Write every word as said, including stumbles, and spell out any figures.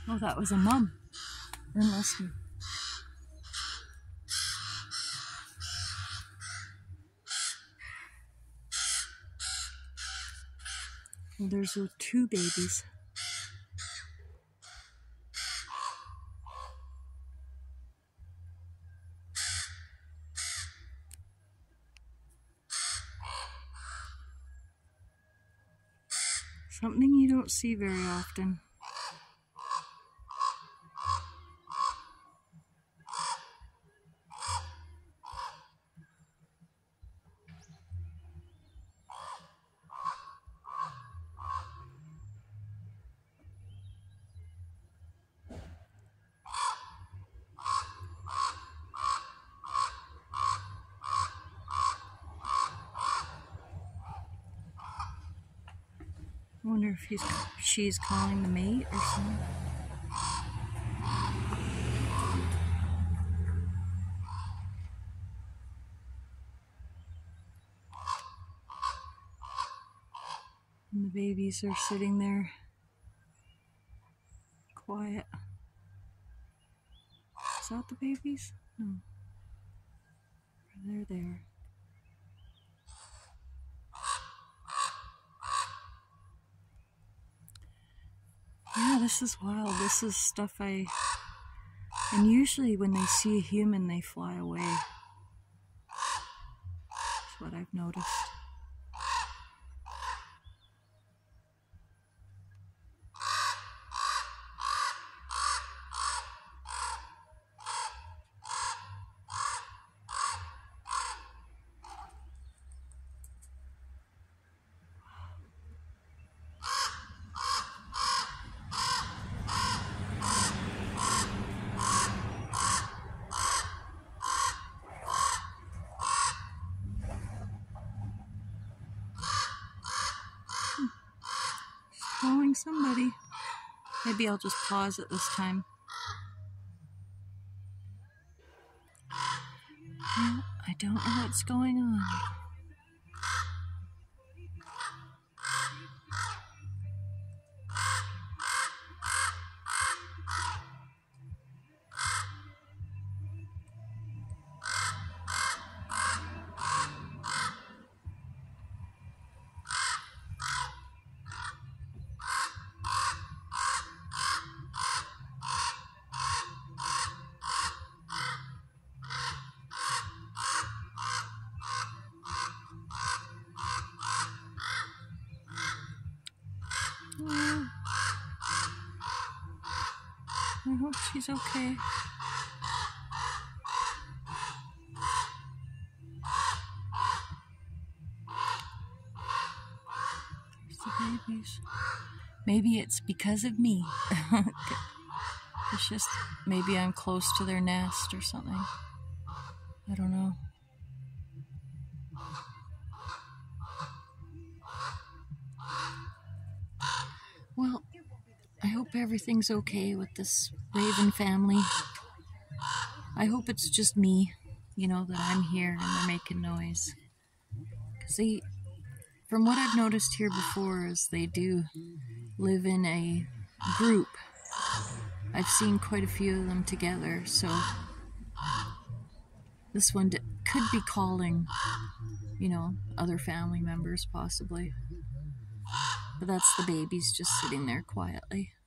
Oh, that was a mum. And listen. Well, there's those two babies. Something you don't see very often. I wonder if he's, she's calling the mate or something. And the babies are sitting there, quiet. Is that the babies? No. They're there. Yeah, this is wild. This is stuff I... And usually when they see a human, they fly away. That's what I've noticed. Calling somebody. Maybe I'll just pause it this time. Well, I don't know what's going on. Yeah. I hope she's okay. There's the babies. Maybe it's because of me. It's just, maybe I'm close to their nest or something. I don't know. Well, I hope everything's okay with this Raven family. I hope it's just me, you know, that I'm here and they're making noise. Because they, from what I've noticed here before, is they do live in a group. I've seen quite a few of them together, so this one could be calling, you know, other family members possibly. But that's the babies just sitting there quietly.